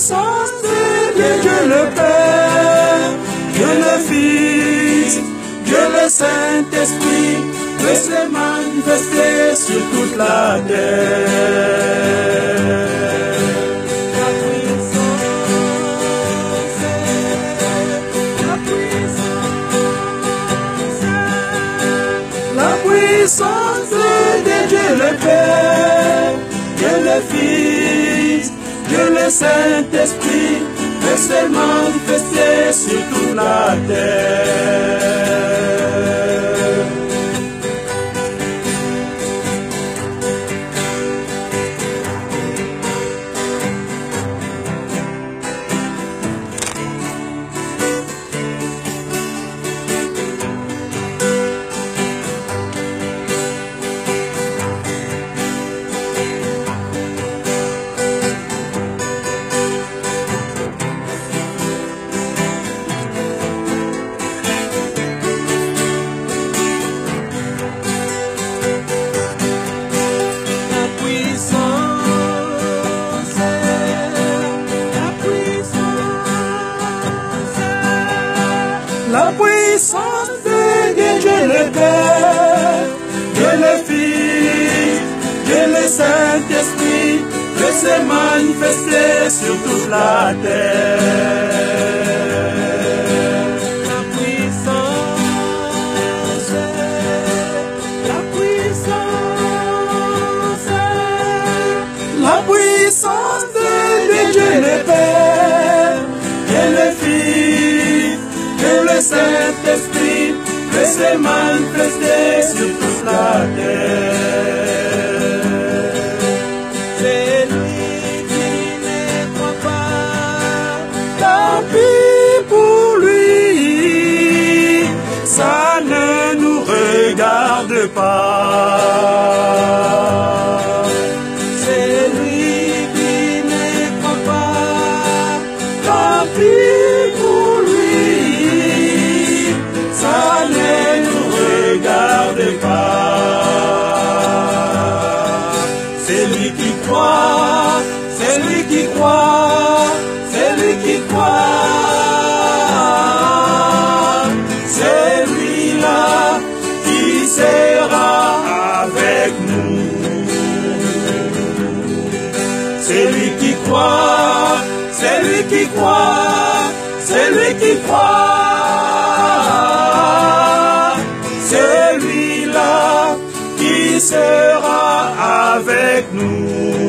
puissance de Dieu le Père, Dieu le Fils, Dieu le Saint-Esprit, peut se manifester sur toute la terre. La puissance de Dieu le Père, Dieu le Fils, Dieu le Saint-Esprit, peut se manifester sur toute la terre. La puissance de Dieu le Père, Dieu le Fils, Dieu le Saint-Esprit, peut se manifester sur toute la terre. La puissance de Dieu le Père, Dieu le Fils, le Saint-Esprit peut se manifester sur toute la terre. C'est lui qui ne croit pas, tant pis pour lui, ça ne nous regarde pas. C'est lui qui ne croit pas, tant pis pour lui, ça ne nous regarde pas. C'est lui qui croit, c'est lui qui croit, c'est lui qui croit. C'est lui-là qui sera avec nous. C'est lui qui croit, c'est lui qui croit, c'est lui qui croit. Celui-là qui sera avec nous.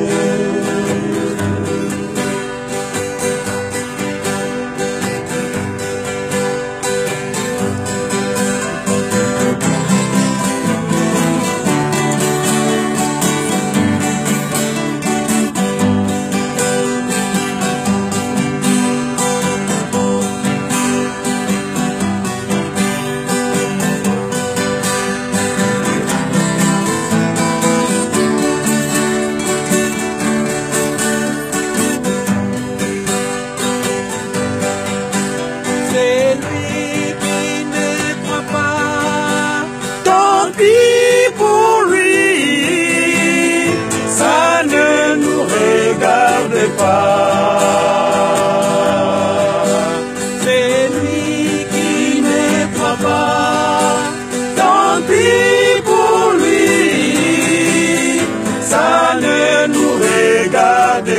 C'est lui qui ne croit pas, tant pis pour lui, ça ne nous regarde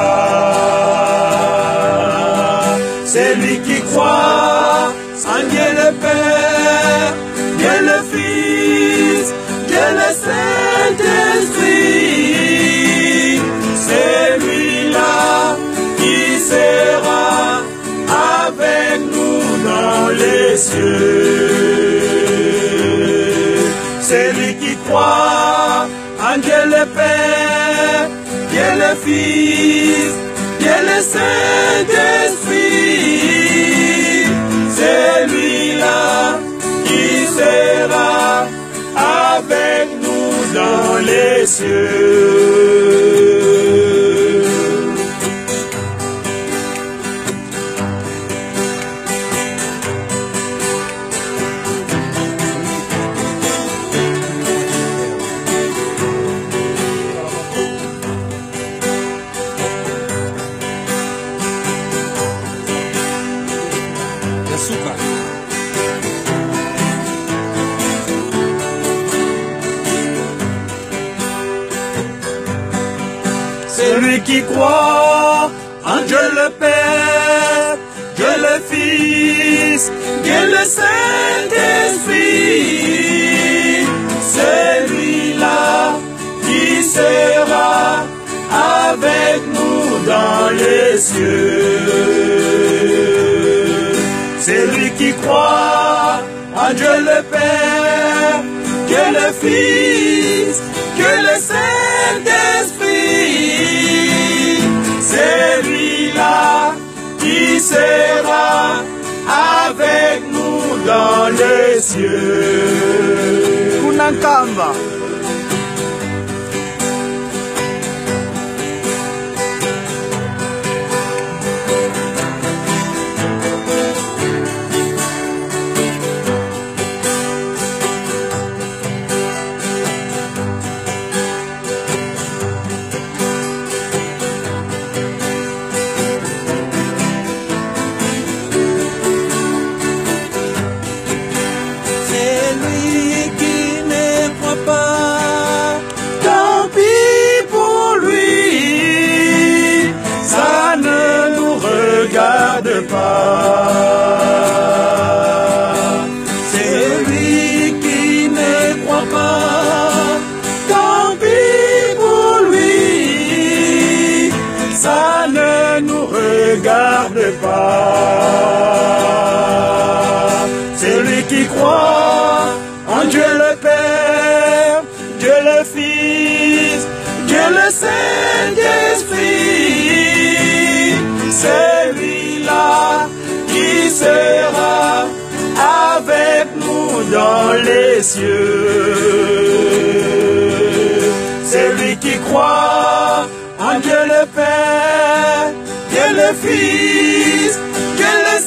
pas. C'est lui qui croit en Dieu le Père, Dieu le Fils, Dieu le Saint-Esprit. C'est lui-là qui sera avec nous dans les cieux. C'est lui qui croit en Dieu le Père, Dieu le Fils, Dieu le Saint-Esprit. C'est lui-là qui sera avec nous dans les cieux. celui qui croit en Dieu le Père, Dieu le Fils, Dieu le Saint-Esprit, celui-là qui sera avec nous dans les cieux. Celui qui croit en Dieu le Père, Dieu le Fils, Dieu le Saint-Esprit, celui-là qui sera avec nous dans les cieux. Kunankamba. Celui qui ne croit pas, tant pis pour lui, ça ne nous regarde pas. Celui qui croit en Dieu le Père, Dieu le Fils, Dieu le Saint-Esprit, celui-là qui sera avec nous dans les cieux. Celui qui croit en Dieu le Père, Dieu le Fils, Dieu le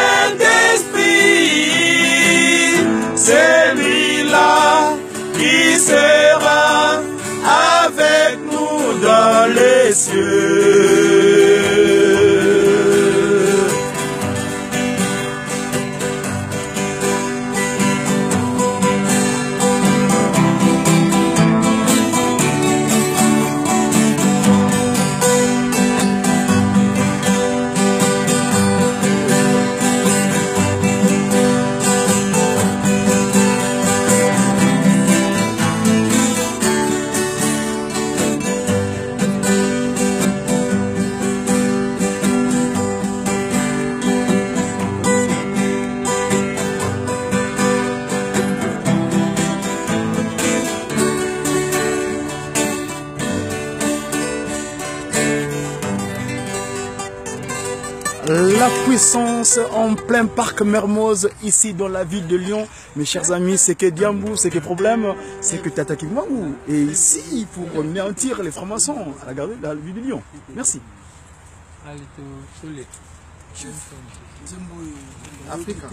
Saint-Esprit, celui-là qui sera avec nous dans les cieux. La puissance en plein parc Mermoz, ici dans la ville de Lyon. Mes chers amis, c'est que Diambou, c'est que problème, c'est que Tata Kingwangou. Et ici, pour anéantir les francs-maçons à la ville de Lyon. Merci. Africa.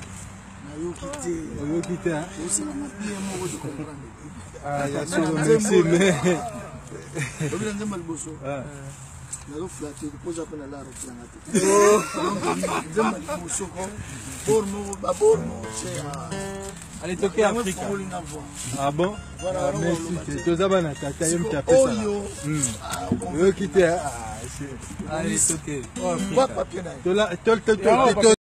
Allez, toquer Africa. Ah bon? Voilà, merci. Tu as un tata, il y a un peu ça. Allez, toquer.